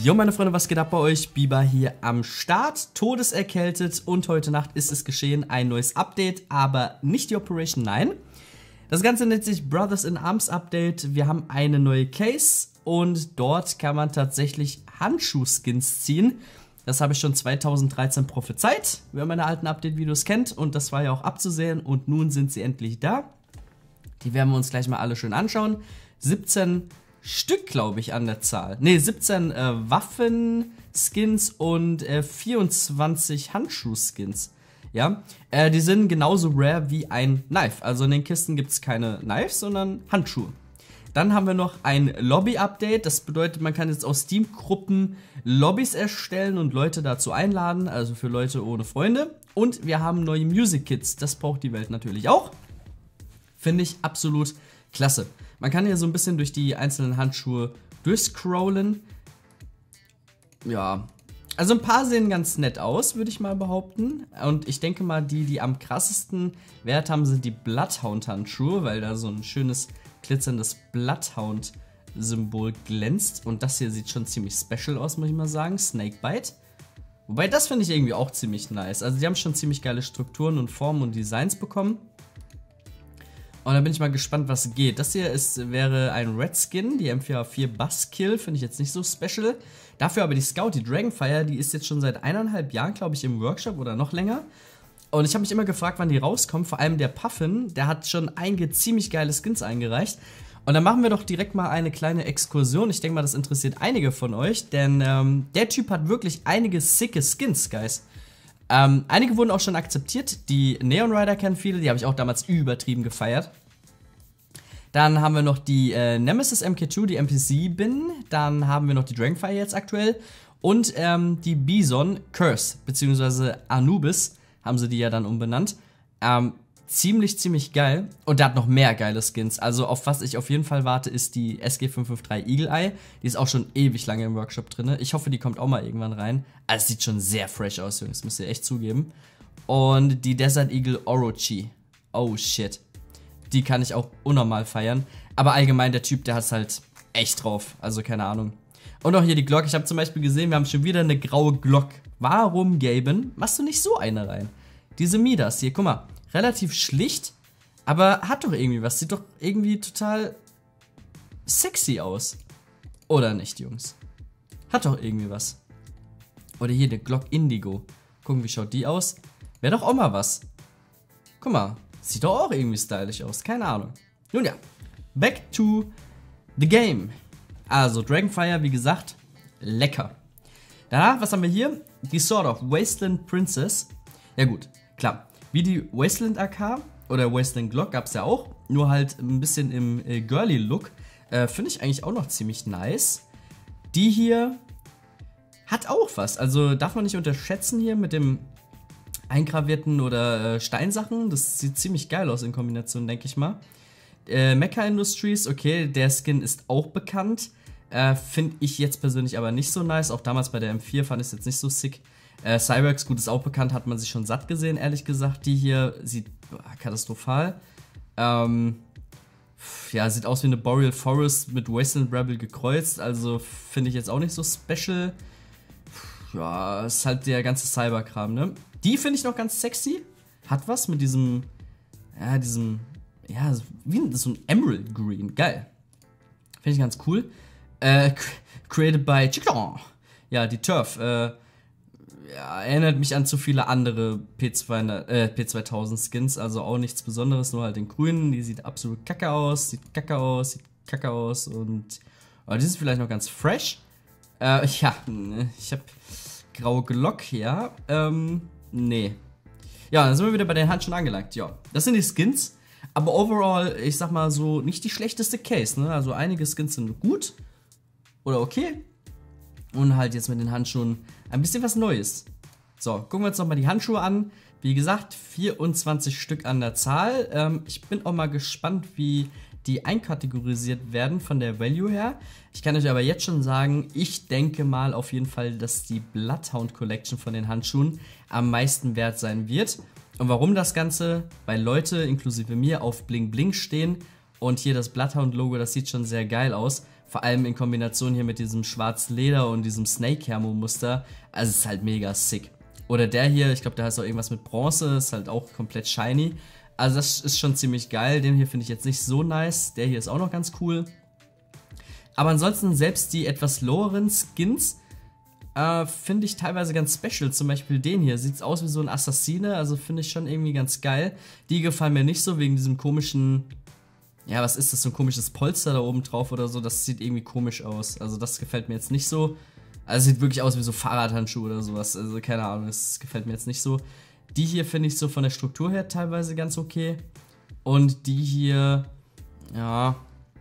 Jo meine Freunde, was geht ab bei euch? Biber hier am Start, todeserkältet und heute Nacht ist es geschehen, ein neues Update, aber nicht die Operation 9. Das Ganze nennt sich Brothers in Arms Update. Wir haben eine neue Case und dort kann man tatsächlich Handschuh-Skins ziehen. Das habe ich schon 2013 prophezeit, wer meine alten Update-Videos kennt, und das war ja auch abzusehen und nun sind sie endlich da. Die werden wir uns gleich mal alle schön anschauen. 17 Stück, glaube ich, an der Zahl. Ne, 17 Waffen-Skins und 24 Handschuh-Skins. Ja, die sind genauso rare wie ein Knife. Also in den Kisten gibt es keine Knives, sondern Handschuhe. Dann haben wir noch ein Lobby-Update. Das bedeutet, man kann jetzt aus Steam-Gruppen Lobbys erstellen und Leute dazu einladen. Also für Leute ohne Freunde. Und wir haben neue Music-Kits. Das braucht die Welt natürlich auch. Finde ich absolut klasse. Man kann hier so ein bisschen durch die einzelnen Handschuhe durchscrollen. Ja, also ein paar sehen ganz nett aus, würde ich mal behaupten. Und ich denke mal, die am krassesten Wert haben, sind die Bloodhound-Handschuhe, weil da so ein schönes glitzerndes Bloodhound-Symbol glänzt. Und das hier sieht schon ziemlich special aus, muss ich mal sagen. Snakebite. Wobei, das finde ich irgendwie auch ziemlich nice. Also die haben schon ziemlich geile Strukturen und Formen und Designs bekommen. Und da bin ich mal gespannt, was geht. Das hier wäre ein Red Skin, die M4A4 Buzzkill, finde ich jetzt nicht so special. Dafür aber die Scout, die Dragonfire, die ist jetzt schon seit 1,5 Jahren, glaube ich, im Workshop oder noch länger. Und ich habe mich immer gefragt, wann die rauskommt. Vor allem der Puffin, der hat schon einige ziemlich geile Skins eingereicht. Und dann machen wir doch direkt mal eine kleine Exkursion. Ich denke mal, das interessiert einige von euch, denn der Typ hat wirklich einige sicke Skins, Guys. Einige wurden auch schon akzeptiert. Die Neon Rider kennen viele, die habe ich auch damals übertrieben gefeiert. Dann haben wir noch die Nemesis MK2, die MP7. Dann haben wir noch die Dragonfire jetzt aktuell. Und die Bison Curse, beziehungsweise Anubis, haben sie die ja dann umbenannt. Ziemlich geil. Und der hat noch mehr geile Skins. Also auf was ich auf jeden Fall warte, ist die SG553 Eagle Eye. Die ist auch schon ewig lange im Workshop drin. Ich hoffe, die kommt auch mal irgendwann rein. Also es sieht schon sehr fresh aus, Jungs. Müsst ihr echt zugeben. Und die Desert Eagle Orochi. Oh shit. Die kann ich auch unnormal feiern. Aber allgemein, der Typ, der hat es halt echt drauf. Also keine Ahnung. Und auch hier die Glock. Ich habe zum Beispiel gesehen, wir haben schon wieder eine graue Glock. Warum, Gaben, machst du nicht so eine rein? Diese Midas hier, guck mal. Relativ schlicht, aber hat doch irgendwie was. Sieht doch irgendwie total sexy aus. Oder nicht, Jungs? Hat doch irgendwie was. Oder hier, der Glock Indigo. Gucken, wie schaut die aus? Wäre doch auch mal was. Guck mal, sieht doch auch irgendwie stylisch aus. Keine Ahnung. Nun ja, back to the game. Also, Dragonfire, wie gesagt, lecker. Danach, was haben wir hier? Die Sword of Wasteland Princess. Ja gut, klar. Wie die Wasteland AK oder Wasteland Glock gab es ja auch, nur halt ein bisschen im girly Look. Finde ich eigentlich auch noch ziemlich nice. Die hier hat auch was, also darf man nicht unterschätzen hier mit dem eingravierten oder Steinsachen. Das sieht ziemlich geil aus in Kombination, denke ich mal. Mecha Industries, okay, der Skin ist auch bekannt. Finde ich jetzt persönlich aber nicht so nice. Auch damals bei der M4 fand ich es jetzt nicht so sick. Cyberx, gut, ist auch bekannt, hat man sich schon satt gesehen, ehrlich gesagt. Die hier sieht katastrophal. Ja, sieht aus wie eine Boreal Forest mit Wasteland Rebel gekreuzt. Also finde ich jetzt auch nicht so special. Ja, ist halt der ganze Cyberkram, ne? Die finde ich noch ganz sexy. Hat was mit diesem, ja, wie so ein Emerald Green. Geil. Finde ich ganz cool. Created by Chicken. Ja, die Turf. Ja, erinnert mich an zu viele andere P2000 Skins, also auch nichts Besonderes, nur halt den grünen, die sieht absolut kacke aus, sieht kacke aus und die sind vielleicht noch ganz fresh. Ja, ich habe graue Glock, ja, nee. Ja, dann sind wir wieder bei den Handschuhen angelangt, ja. Das sind die Skins, aber overall, ich sag mal so, nicht die schlechteste Case, ne, also einige Skins sind gut oder okay. Und halt jetzt mit den Handschuhen ein bisschen was Neues. So, gucken wir uns nochmal die Handschuhe an. Wie gesagt, 24 Stück an der Zahl. Ich bin auch mal gespannt, wie die einkategorisiert werden von der Value her. Ich kann euch aber jetzt schon sagen, ich denke mal auf jeden Fall, dass die Bloodhound Collection von den Handschuhen am meisten wert sein wird. Und warum das Ganze? Weil Leute, inklusive mir, auf Bling Bling stehen. Und hier das Bloodhound Logo, das sieht schon sehr geil aus. Vor allem in Kombination hier mit diesem schwarzen Leder und diesem Snake-Hermo-Muster. Also es ist halt mega sick. Oder der hier, ich glaube, der heißt auch irgendwas mit Bronze, ist halt auch komplett shiny. Also das ist schon ziemlich geil. Den hier finde ich jetzt nicht so nice. Der hier ist auch noch ganz cool. Aber ansonsten selbst die etwas loweren Skins finde ich teilweise ganz special. Zum Beispiel den hier. Sieht aus wie so ein Assassine. Also finde ich schon irgendwie ganz geil. Die gefallen mir nicht so wegen diesem komischen... Ja, was ist das? So ein komisches Polster da oben drauf oder so. Das sieht irgendwie komisch aus. Also das gefällt mir jetzt nicht so. Also sieht wirklich aus wie so Fahrradhandschuhe oder sowas. Also keine Ahnung, das gefällt mir jetzt nicht so. Die hier finde ich so von der Struktur her teilweise ganz okay. Und die hier, ja,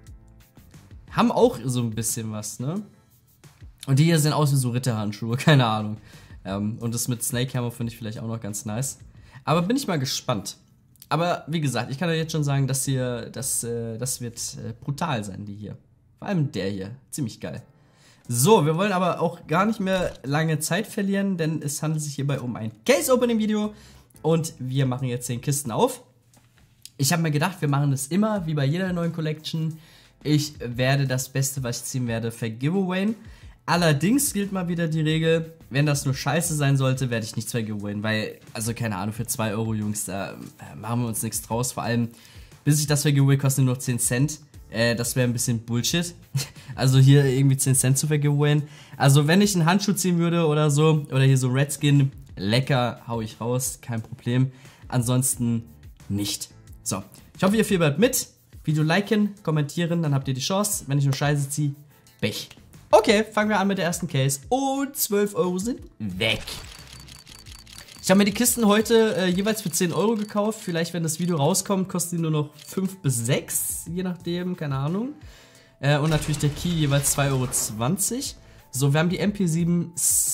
haben auch so ein bisschen was, ne? Und die hier sehen aus wie so Ritterhandschuhe, keine Ahnung. Und das mit Snake Hammer finde ich vielleicht auch noch ganz nice. Aber bin ich mal gespannt. Aber wie gesagt, ich kann euch jetzt schon sagen, das wird brutal sein, die hier. Vor allem der hier, ziemlich geil. So, wir wollen aber auch gar nicht mehr lange Zeit verlieren, denn es handelt sich hierbei um ein Case-Opening-Video. Und wir machen jetzt 10 Kisten auf. Ich habe mir gedacht, wir machen das immer, wie bei jeder neuen Collection. Ich werde das Beste, was ich ziehen werde, vergiveawayen. Allerdings gilt mal wieder die Regel, wenn das nur scheiße sein sollte, werde ich nichts vergiveawayen, weil, also keine Ahnung, für 2 Euro, Jungs, da machen wir uns nichts draus. Vor allem, bis ich das vergiveaway, kostet nur noch 10 Cent. Das wäre ein bisschen Bullshit. Also hier irgendwie 10 Cent zu vergiveawayen. Also wenn ich einen Handschuh ziehen würde oder so, oder hier so Redskin, lecker, hau ich raus, kein Problem. Ansonsten nicht. So, ich hoffe, ihr fiebert mit. Video liken, kommentieren, dann habt ihr die Chance. Wenn ich nur Scheiße ziehe, Pech. Okay, fangen wir an mit der ersten Case. Und 12 Euro sind weg. Ich habe mir die Kisten heute jeweils für 10 Euro gekauft. Vielleicht, wenn das Video rauskommt, kosten die nur noch 5 bis 6, je nachdem, keine Ahnung. Und natürlich der Key jeweils 2,20 Euro. So, wir haben die MP7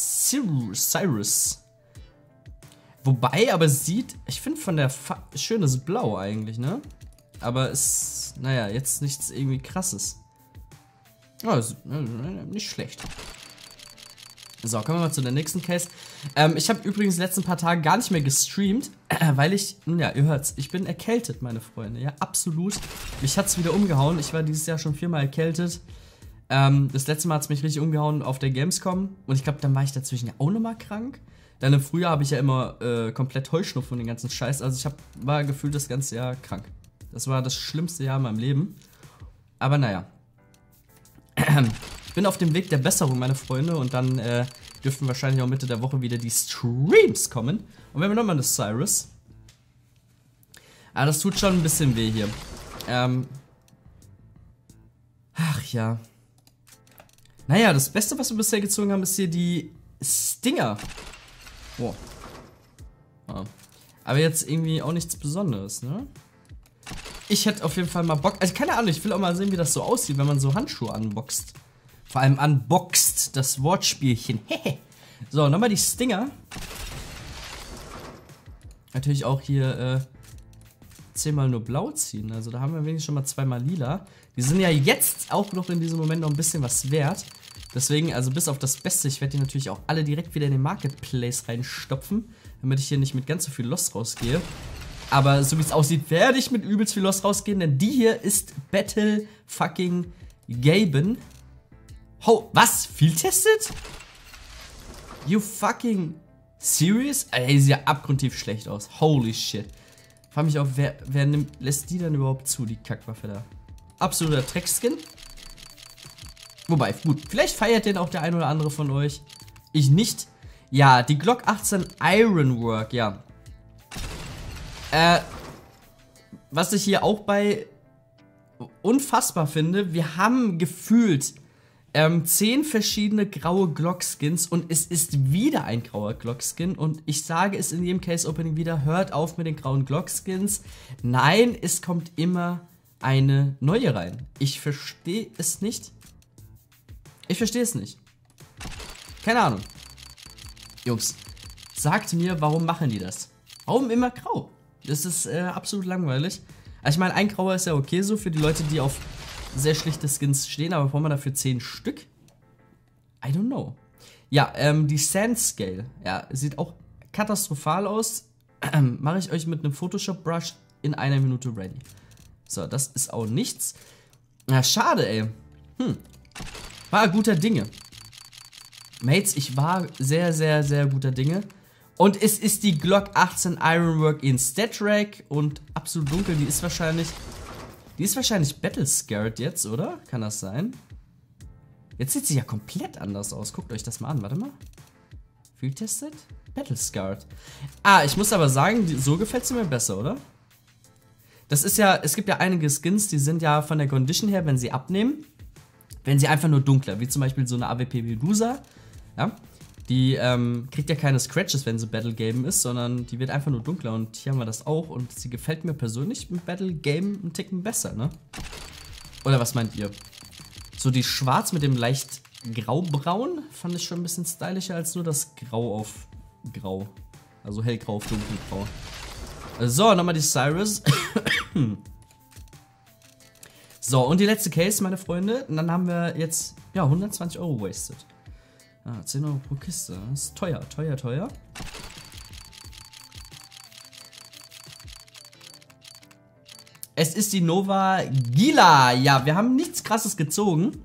Cyrus. Wobei, aber es sieht, ich finde von der schönes Blau eigentlich, ne? Aber es, naja, jetzt nichts irgendwie krasses. Oh, nicht schlecht. So, kommen wir mal zu der nächsten Case. Ich habe übrigens die letzten paar Tage gar nicht mehr gestreamt, weil ich, nun ja, ihr hört's, ich bin erkältet, meine Freunde. Ja, absolut. Mich hat's wieder umgehauen. Ich war dieses Jahr schon 4-mal erkältet. Das letzte Mal hat's mich richtig umgehauen auf der Gamescom. Und ich glaube, dann war ich dazwischen ja auch nochmal krank. Dann im Frühjahr habe ich ja immer komplett Heuschnupfen und den ganzen Scheiß. Also ich war gefühlt das ganze Jahr krank. Das war das schlimmste Jahr in meinem Leben. Aber naja. Ich bin auf dem Weg der Besserung, meine Freunde. Und dann dürften wahrscheinlich auch Mitte der Woche wieder die Streams kommen. Und wir haben nochmal eine Cyrus. Aber das tut schon ein bisschen weh hier. Ach ja. Naja, das Beste, was wir bisher gezogen haben, ist hier die Stinger. Wow. Oh. Aber jetzt irgendwie auch nichts Besonderes, ne? Ich hätte auf jeden Fall mal Bock. Also keine Ahnung, ich will auch mal sehen, wie das so aussieht, wenn man so Handschuhe unboxt. Vor allem unboxt, das Wortspielchen. So, nochmal die Stinger. Natürlich auch hier 10-mal nur blau ziehen. Also da haben wir wenigstens schon mal 2-mal lila. Die sind ja jetzt auch noch in diesem Moment noch ein bisschen was wert. Deswegen, also bis auf das Beste, ich werde die natürlich auch alle direkt wieder in den Marketplace reinstopfen, damit ich hier nicht mit ganz so viel Loss rausgehe. Aber so wie es aussieht, werde ich mit übelst viel Loss rausgehen, denn die hier ist Battle fucking Gaben. Oh, was? Viel testet? You fucking serious? Alter, die sieht ja abgrundtief schlecht aus. Holy shit. Frag mich auch, wer lässt die dann überhaupt zu, die Kackwaffe da? Absoluter Dreckskin. Wobei, gut, vielleicht feiert den auch der ein oder andere von euch. Ich nicht. Ja, die Glock 18 Ironwork, ja. Was ich hier auch bei unfassbar finde, wir haben gefühlt 10 verschiedene graue Glock-Skins und es ist wieder ein grauer Glock-Skin und ich sage es in jedem Case-Opening wieder, hört auf mit den grauen Glock-Skins. Nein, es kommt immer eine neue rein. Ich verstehe es nicht. Ich verstehe es nicht. Keine Ahnung. Jungs, sagt mir, warum machen die das? Warum immer grau? Das ist absolut langweilig. Also ich meine, ein grauer ist ja okay so für die Leute, die auf sehr schlichte Skins stehen, aber brauchen wir dafür 10 Stück? I don't know. Ja, die Sand Scale, ja, sieht auch katastrophal aus. Mache ich euch mit einem Photoshop Brush in 1 Minute ready. So, das ist auch nichts. Na, schade, ey. war guter Dinge. Mates, ich war sehr, sehr, sehr guter Dinge. Und es ist die Glock 18 Ironwork in Statrack und absolut dunkel. Die ist wahrscheinlich Battle Scarred jetzt, oder? Kann das sein? Jetzt sieht sie ja komplett anders aus. Guckt euch das mal an. Warte mal. Field Tested? Battle Scarred. Ah, ich muss aber sagen, so gefällt sie mir besser, oder? Das ist ja, es gibt ja einige Skins, die sind ja von der Condition her, wenn sie abnehmen, wenn sie einfach nur dunkler, wie zum Beispiel so eine AWP Medusa, ja, die kriegt ja keine Scratches, wenn sie Battle Game ist, sondern die wird einfach nur dunkler und hier haben wir das auch und sie gefällt mir persönlich im Battle Game einen Ticken besser, ne? Oder was meint ihr? So die Schwarz mit dem leicht graubraun fand ich schon ein bisschen stylischer als nur das Grau auf Grau, also hellgrau auf dunkelgrau. So, nochmal die Cyrus. So, und die letzte Case, meine Freunde. Und dann haben wir jetzt, ja, 120 Euro wasted. Ah, 10 Euro pro Kiste. Das ist teuer, teuer, teuer. Es ist die Nova Gila. Ja, wir haben nichts Krasses gezogen.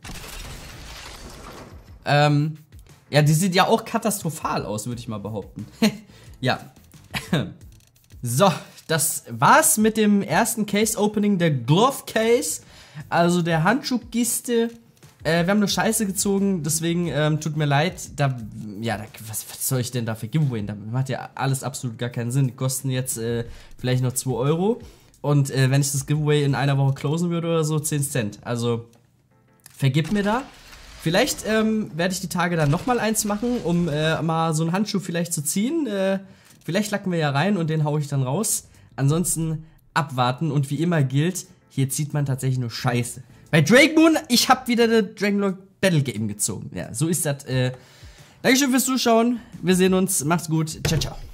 Ja, die sieht ja auch katastrophal aus, würde ich mal behaupten. Ja. So, das war's mit dem ersten Case-Opening der Glove Case, also der Handschuhkiste. Wir haben nur Scheiße gezogen, deswegen tut mir leid. Was soll ich denn da für Giveaway? Da macht ja alles absolut gar keinen Sinn. Die kosten jetzt vielleicht noch 2 Euro. Und wenn ich das Giveaway in einer Woche closen würde oder so, 10 Cent. Also, vergib mir da. Vielleicht werde ich die Tage dann nochmal eins machen, um mal so einen Handschuh vielleicht zu ziehen. Vielleicht lacken wir ja rein und den haue ich dann raus. Ansonsten abwarten und wie immer gilt, hier zieht man tatsächlich nur Scheiße. Bei Drake Moon, ich habe wieder das Dragonlord Battle Game gezogen. Ja, so ist das. Dankeschön fürs Zuschauen. Wir sehen uns. Macht's gut. Ciao, ciao.